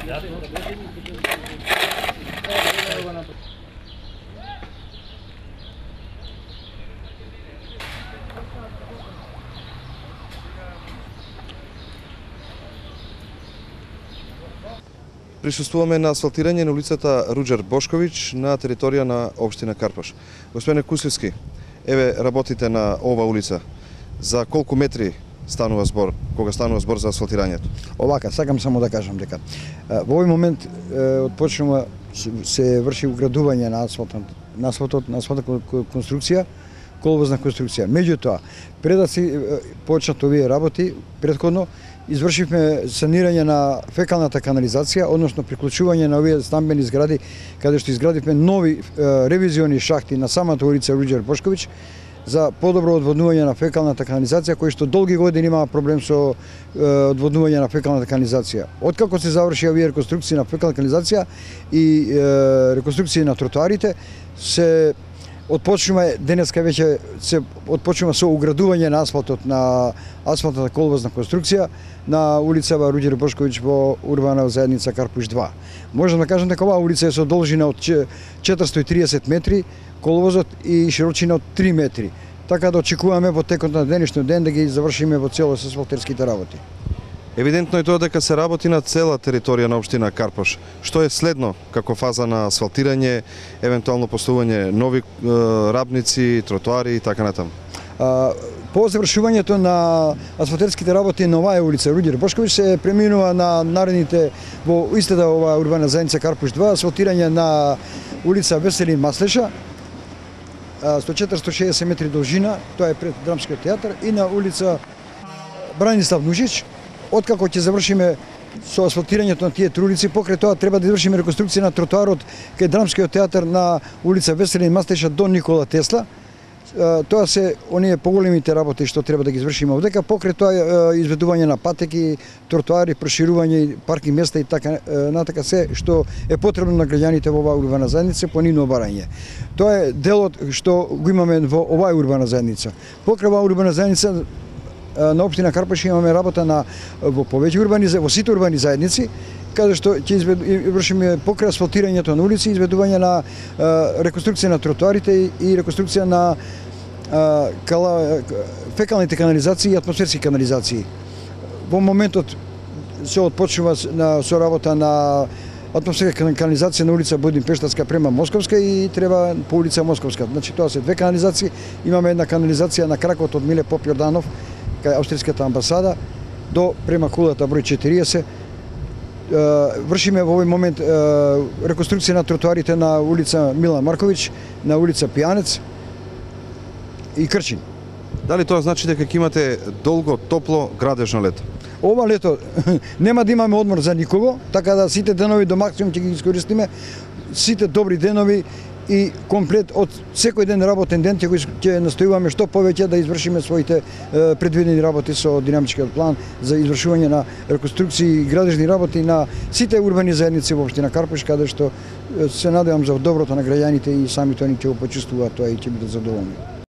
Присуствуваме на асфалтирање на улицата Руџер Бошковиќ на територија на општина Карпаш. Господине Куслевски, еве работите на ова улица. За колку метри станува збор кога станува збор за асфалтирањето? Овака, сакам само да кажам дека во овој момент отпочнува се врши уградување на асфалтна конструкција, коловозна конструкција. Меѓутоа, пред да се почнат овие работи, претходно извршивме санирање на фекалната канализација, односно приклучување на овие стамбени згради, каде што изградивме нови ревизиони шахти на самата улица Руџер Бошковиќ за подобро одводнување на фекалната канализација, кој што долги години имаа проблем со одводнување на фекалната канализација. Откако се заврши овие реконструкции на фекална канализација и реконструкции на тротоарите, се отпочнува денеска веќе се отпочнува со уградување на асфалтот на асфалтната коловозна конструкција на улица Руџер Бошковиќ во урбана заедница Карпуш 2. Можам да кажам дека оваа улица е со должина од 430 метри, коловозот и широчина од 3 метри. Така да очекуваме во текот на денешниот ден да ги завршиме во целост асфалтерските работи. Евидентно е тоа дека се работи на цела територија на општина Карпаш. Што е следно како фаза на асфалтирање, евентуално поставување нови рабници, тротоари и така натаму? По завршувањето на асфалтерските работи на оваа улица Руџер Бошковиќ се преминува на наредните во истата оваа урбана заедница Карпуш 2, асфалтирање на улица Веселин Маслеша, 160 метри должина, тоа е пред Драмскиот театар, и на улица Бранислав Нужич. Откако ќе завршиме со асфалтирањето на тие три улици, покрај тоа треба да извршиме реконструкција на тротоарот кај Драмскиот театар на улица Веселин Маслеша до Никола Тесла. Тоа се оние поголемите работи што треба да ги извршиме овдека, покрај тоа изведување на патеки, тротоари, проширување паркинг места и така натака, се што е потребно на граѓаните во оваа урбана заедница по нивно барање. Тоа е делот што го имаме во оваа урбана заедница. Покрај оваа урбана заедница на општина Карпаш имаме работа во повеќе во сите урбани заедници, каде што ќе извршиме покрај асфалтирањето на улици, изведување на реконструкција на тротоарите и реконструкција на фекалните канализации и атмосферски канализации. Во моментот се отпочнува со работа на атмосферска канализација на улица Будимпештарска према Московска и треба по улица Московска. Значи тоа се две канализации. Имаме една канализација на кракот од Миле Поп Јорданов кај австриската амбасада до према кулата број 40. Вршиме во овој момент реконструкција на тротоарите на улица Милан Марковиќ, на улица Пијанец и Крчин. Дали тоа значи дека ќе имате долго, топло, градежно лето? Ова лето нема да имаме одмор за никого, така да сите денови до максимум ќе ги искористиме, сите добри денови и комплет од секој ден работен ден ќе настојуваме што повеќе да извршиме своите предвидени работи со динамичкиот план за извршување на реконструкции и градежни работи на сите урбани заедници во општина Карпаш, каде што се надевам за доброто на граѓаните и самите они ќе го почувствуваат тоа и ќе бидат задоволни.